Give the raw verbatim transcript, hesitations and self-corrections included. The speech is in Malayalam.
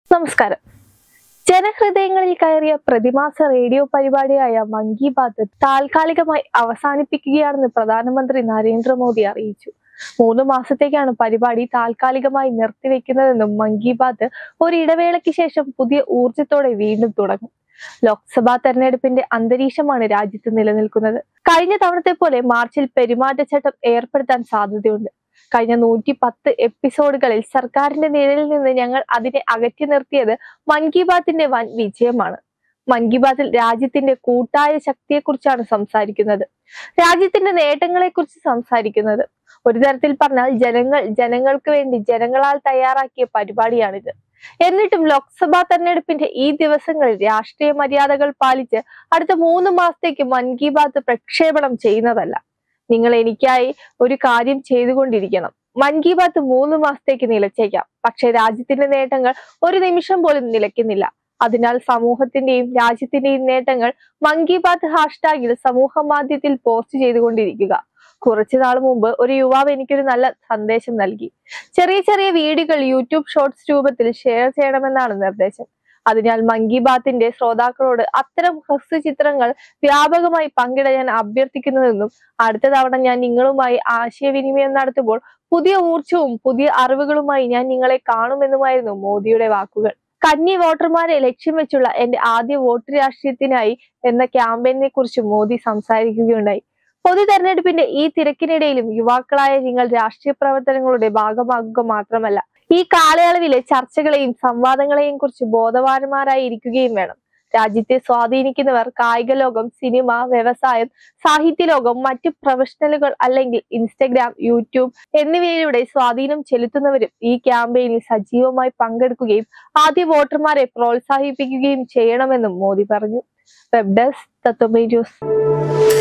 നമസ്കാരം. ജനഹൃദയങ്ങളിൽ കയറിയ പ്രതിമാസ റേഡിയോ പരിപാടിയായ മൻ കി ബാത്ത് താൽക്കാലികമായി അവസാനിപ്പിക്കുകയാണെന്ന് പ്രധാനമന്ത്രി നരേന്ദ്രമോദി അറിയിച്ചു. മൂന്ന് മാസത്തേക്കാണ് പരിപാടി താൽക്കാലികമായി നിർത്തിവെക്കുന്നതെന്നും മൻ കി ബാത്ത് ഒരു ഇടവേളയ്ക്ക് ശേഷം പുതിയ ഊർജത്തോടെ വീണ്ടും തുടങ്ങും. ലോക്സഭാ തെരഞ്ഞെടുപ്പിന്റെ അന്തരീക്ഷമാണ് രാജ്യത്ത് നിലനിൽക്കുന്നത്. കഴിഞ്ഞ തവണത്തെ പോലെ മാർച്ചിൽ പെരുമാറ്റച്ചട്ടം ഏർപ്പെടുത്താൻ സാധ്യതയുണ്ട്. കഴിഞ്ഞ നൂറ്റി പത്ത് എപ്പിസോഡുകളിൽ സർക്കാരിന്റെ നിഴലിൽ നിന്ന് ഞങ്ങൾ അതിനെ അകറ്റി നിർത്തിയത് മൻ കി ബാത്തിന്റെ വൻ വിജയമാണ്. മൻ കി ബാത്തിൽ രാജ്യത്തിന്റെ കൂട്ടായ ശക്തിയെക്കുറിച്ചാണ് സംസാരിക്കുന്നത്, രാജ്യത്തിന്റെ നേട്ടങ്ങളെ കുറിച്ച് സംസാരിക്കുന്നത്. ഒരു തരത്തിൽ പറഞ്ഞാൽ ജനങ്ങൾ ജനങ്ങൾക്ക് വേണ്ടി ജനങ്ങളാൽ തയ്യാറാക്കിയ പരിപാടിയാണിത്. എന്നിട്ടും ലോക്സഭാ തെരഞ്ഞെടുപ്പിന്റെ ഈ ദിവസങ്ങളിൽ രാഷ്ട്രീയ മര്യാദകൾ പാലിച്ച് അടുത്ത മൂന്ന് മാസത്തേക്ക് മൻ കി ബാത്ത് പ്രക്ഷേപണം ചെയ്യുന്നതല്ല. നിങ്ങൾ എനിക്കായി ഒരു കാര്യം ചെയ്തുകൊണ്ടിരിക്കണം. മൻ കി ബാത്ത് മൂന്ന് മാസത്തേക്ക് നിലച്ചേക്കാം, പക്ഷെ രാജ്യത്തിന്റെ നേട്ടങ്ങൾ ഒരു നിമിഷം പോലും നിലയ്ക്കുന്നില്ല. അതിനാൽ സമൂഹത്തിന്റെയും രാജ്യത്തിന്റെയും നേട്ടങ്ങൾ മൻ കി ബാത്ത് ഹാഷ്ടാഗിൽ സമൂഹ മാധ്യമത്തിൽ പോസ്റ്റ് ചെയ്തുകൊണ്ടിരിക്കുക. കുറച്ചു നാൾ മുമ്പ് ഒരു യുവാവ് എനിക്കൊരു നല്ല സന്ദേശം നൽകി. ചെറിയ ചെറിയ വീഡിയോകൾ യൂട്യൂബ് ഷോർട്സ് രൂപത്തിൽ ഷെയർ ചെയ്യണമെന്നാണ് നിർദ്ദേശം. അതിനാൽ മൻ കി ബാത്തിന്റെ ശ്രോതാക്കളോട് അത്തരം ഹ്രസ്വ ചിത്രങ്ങൾ വ്യാപകമായി പങ്കിടാൻ ഞാൻ അഭ്യർത്ഥിക്കുന്നുവെന്നും അടുത്ത തവണ ഞാൻ നിങ്ങളുമായി ആശയവിനിമയം നടത്തുമ്പോൾ പുതിയ ഊർജവും പുതിയ അറിവുകളുമായി ഞാൻ നിങ്ങളെ കാണുമെന്നുമായിരുന്നു മോദിയുടെ വാക്കുകൾ. കന്നി വോട്ടർമാരെ ലക്ഷ്യം വെച്ചുള്ള എന്റെ ആദ്യ വോട്ട് രാഷ്ട്രീയത്തിനായി എന്ന ക്യാമ്പയിനെ കുറിച്ച് മോദി സംസാരിക്കുകയുണ്ടായി. പൊതു തെരഞ്ഞെടുപ്പിന്റെ ഈ തിരക്കിനിടയിലും യുവാക്കളായ നിങ്ങൾ രാഷ്ട്രീയ പ്രവർത്തനങ്ങളുടെ ഭാഗമാകുക മാത്രമല്ല, ഈ കാലയളവിലെ ചർച്ചകളെയും സംവാദങ്ങളെയും കുറിച്ച് ബോധവാന്മാരായി ഇരിക്കുകയും വേണം. രാജ്യത്തെ സ്വാധീനിക്കുന്നവർ കായിക ലോകം, സിനിമ, വ്യവസായം, സാഹിത്യ ലോകം, മറ്റ് പ്രൊഫഷണലുകൾ അല്ലെങ്കിൽ ഇൻസ്റ്റഗ്രാം, യൂട്യൂബ് എന്നിവയിലൂടെ സ്വാധീനം ചെലുത്തുന്നവരും ഈ ക്യാമ്പയിനിൽ സജീവമായി പങ്കെടുക്കുകയും ആദ്യ വോട്ടർമാരെ പ്രോത്സാഹിപ്പിക്കുകയും ചെയ്യണമെന്നും മോദി പറഞ്ഞു. Web desk Tatwamayi news.